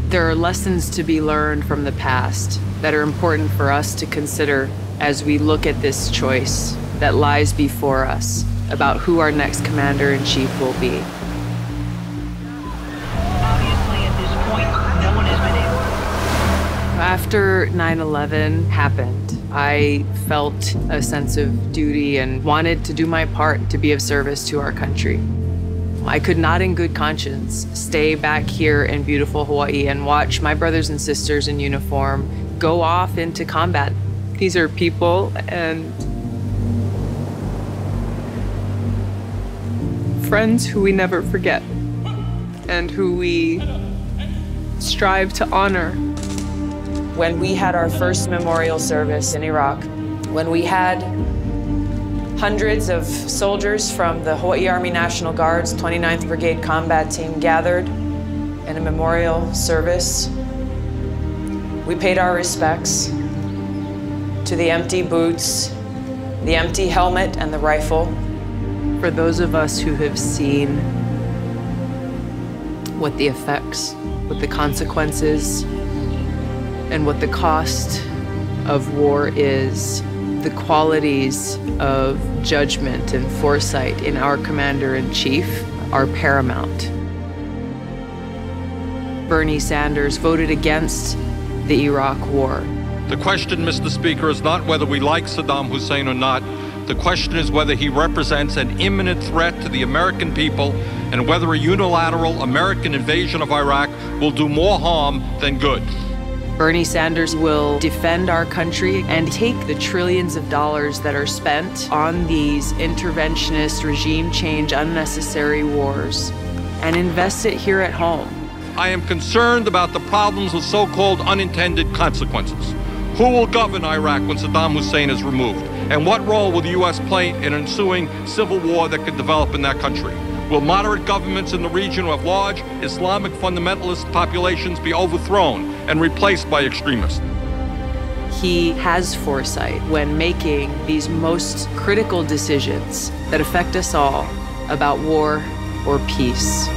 There are lessons to be learned from the past that are important for us to consider as we look at this choice that lies before us about who our next commander-in-chief will be. Obviously, at this point, no one has been able. After 9/11 happened, I felt a sense of duty and wanted to do my part to be of service to our country. I could not in good conscience stay back here in beautiful Hawaii and watch my brothers and sisters in uniform go off into combat. These are people and friends who we never forget and who we strive to honor. When we had our first memorial service in Iraq, when we had hundreds of soldiers from the Hawaii Army National Guard's 29th Brigade Combat Team gathered in a memorial service, we paid our respects to the empty boots, the empty helmet, and the rifle. For those of us who have seen what the effects, what the consequences, and what the cost of war is, the qualities of judgment and foresight in our commander-in-chief are paramount. Bernie Sanders voted against the Iraq war. The question, Mr. Speaker, is not whether we like Saddam Hussein or not. The question is whether he represents an imminent threat to the American people and whether a unilateral American invasion of Iraq will do more harm than good. Bernie Sanders will defend our country and take the trillions of dollars that are spent on these interventionist, regime change, unnecessary wars and invest it here at home. I am concerned about the problems with so-called unintended consequences. Who will govern Iraq when Saddam Hussein is removed? And what role will the U.S. play in an ensuing civil war that could develop in that country? Will moderate governments in the region who have large Islamic fundamentalist populations be overthrown and replaced by extremists? He has foresight when making these most critical decisions that affect us all about war or peace.